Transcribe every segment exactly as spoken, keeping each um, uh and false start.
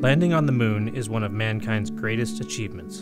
Landing on the moon is one of mankind's greatest achievements.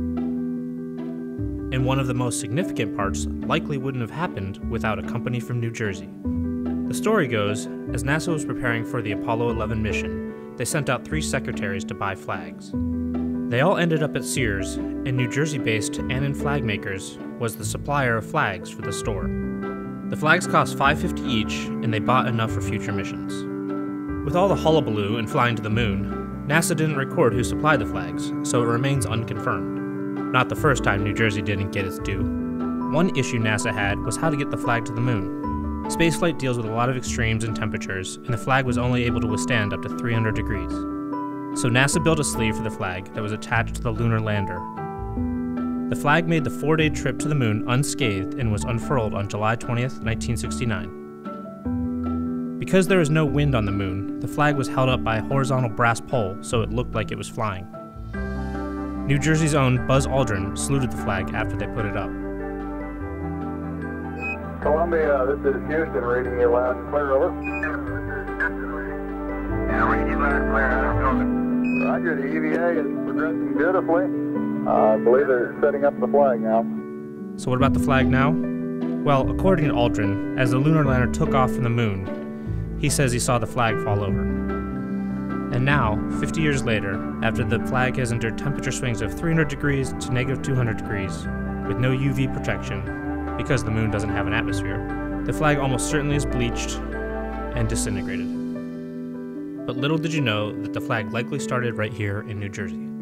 And one of the most significant parts likely wouldn't have happened without a company from New Jersey. The story goes, as NASA was preparing for the Apollo eleven mission, they sent out three secretaries to buy flags. They all ended up at Sears, and New Jersey-based Annan Flag Makers was the supplier of flags for the store. The flags cost five dollars and fifty cents each, and they bought enough for future missions. With all the hullabaloo and flying to the moon, NASA didn't record who supplied the flags, so it remains unconfirmed. Not the first time New Jersey didn't get its due. One issue NASA had was how to get the flag to the moon. Spaceflight deals with a lot of extremes and temperatures, and the flag was only able to withstand up to three hundred degrees. So NASA built a sleeve for the flag that was attached to the lunar lander. The flag made the four-day trip to the moon unscathed and was unfurled on July twentieth, nineteen sixty-nine. Because there is no wind on the moon, the flag was held up by a horizontal brass pole so it looked like it was flying. New Jersey's own Buzz Aldrin saluted the flag after they put it up. Columbia, this is Houston, reading you loud and clear, over. Yeah, reading you loud and clear, how's it going? Roger, the E V A is progressing beautifully. Uh, I believe they're setting up the flag now. So what about the flag now? Well, according to Aldrin, as the lunar lander took off from the moon, he says he saw the flag fall over. And now, fifty years later, after the flag has endured temperature swings of three hundred degrees to negative two hundred degrees, with no U V protection, because the moon doesn't have an atmosphere, the flag almost certainly is bleached and disintegrated. But little did you know that the flag likely started right here in New Jersey.